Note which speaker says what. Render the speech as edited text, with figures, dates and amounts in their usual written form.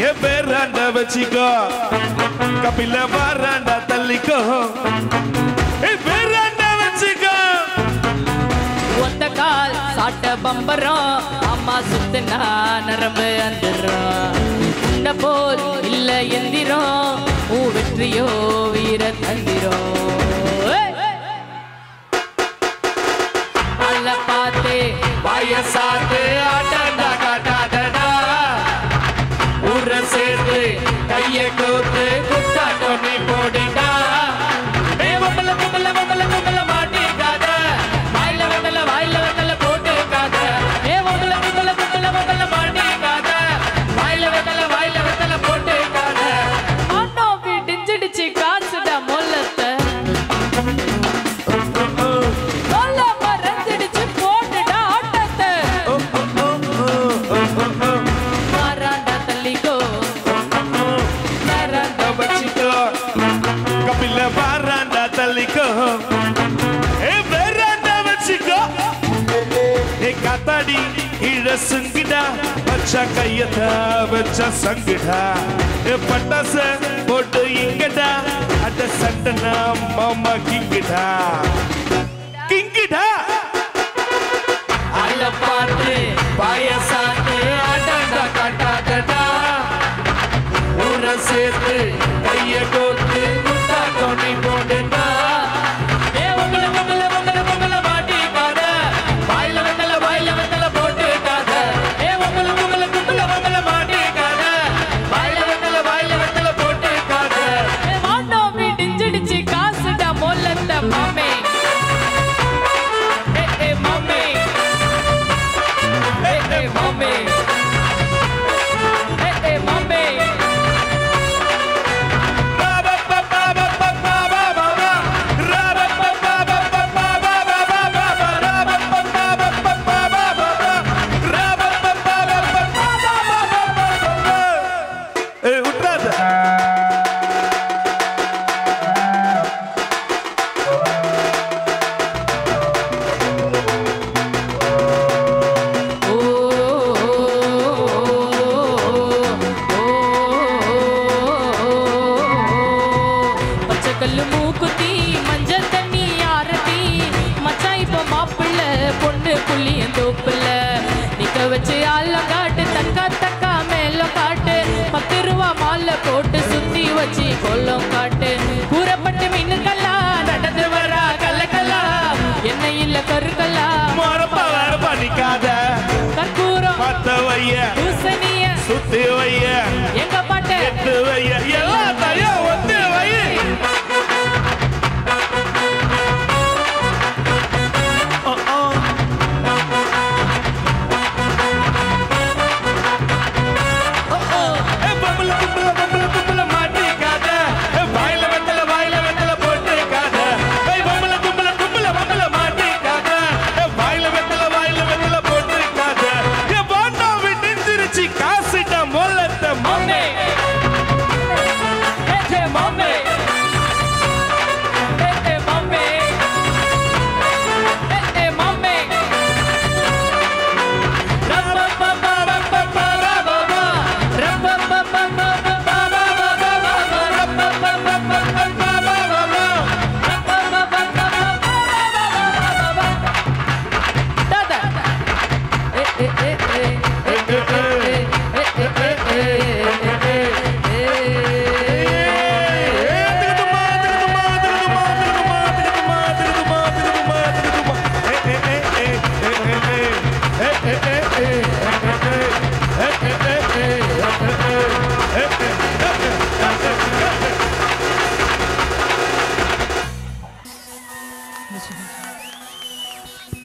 Speaker 1: ஏ பேராண்ட வச்சிக்கோ கபில வாராண்ட தள்ளிக்கோ ஏ பேராண்ட வச்சிக்கோ
Speaker 2: ஒத்த கால் சாட்ட பம்பரம் அம்மா சுத்துனா நரம்பு அந்துரும் உன்ன போல் இல்ல எந்திரம் ஊ வெற்றியோ வீர தந்திரம் அல்ல பாத்தே
Speaker 1: வயசாத்து ஆட்டாண்டா காட்டாதடா ஊர சேர்த்து கைய கோத்து குத்தாட்டம் நீ போடுடா வம்பல வம்பல வம்பல வம்பல மாட்டிக்காத வாயில வந்தல போட்டுக்காத வம்பல வம்பல வம்பல வம்பல மாட்டிக்காத வாயில வந்தல போட்டுக்காத
Speaker 2: ஆட்டோ பிடிச்சிடுச்சு காசுடா மொல்லத்தை
Speaker 1: வாராண்டா தள்ளிக்கோ ஏ வேறாண்டா வச்சிக்கோ ஏ காத்தாடி இழ சுங்கிடா வச்சா கையதா வச்சா சங்கிடா ஏ பட்டாச போட்டு இங்கடா அட சண்டனா மாமா கிங்கிடா கிங்கிடா அல்ல பாட்டு பாயசாத்து ஆட்டாண்டா காட்டாதடா ஊர சேர்த்து கைய கோத்து நீ போடுடா வம்பல வம்பல வம்பல வம்பல மாட்டிக்காத வாயில வந்தல போட்டுக்காத வம்பல வம்பல வம்பல வம்பல மாட்டிக்காத வாயில வந்தல போட்டுக்காத
Speaker 2: ஆட்டோ பிடிச்சிடுச்சு காசுடா மொல்லத்தை மாமே மாமே மாமே மாமே வச்சு ஆலம் காட்டு தக்கா தக்கா மேலும் காட்டு 10 ரூபா மாலை போட்டு சுத்தி வச்சு கொல்லம் காட்டு கூறப்பட்டு மீனுக்கல்லா நடந்து வரா கல்லக்கல்லா என்ன இல்ல கருக்கல்லா
Speaker 1: பண்ணிக்காத
Speaker 2: கற்பூரம்
Speaker 1: பத்த வைய
Speaker 2: பூசணிய
Speaker 1: சுத்தி வைய
Speaker 2: எங்க பாட்டு
Speaker 1: எட்டு வைய எல்லாத்தையும் ஒத்து வை Hey, hey,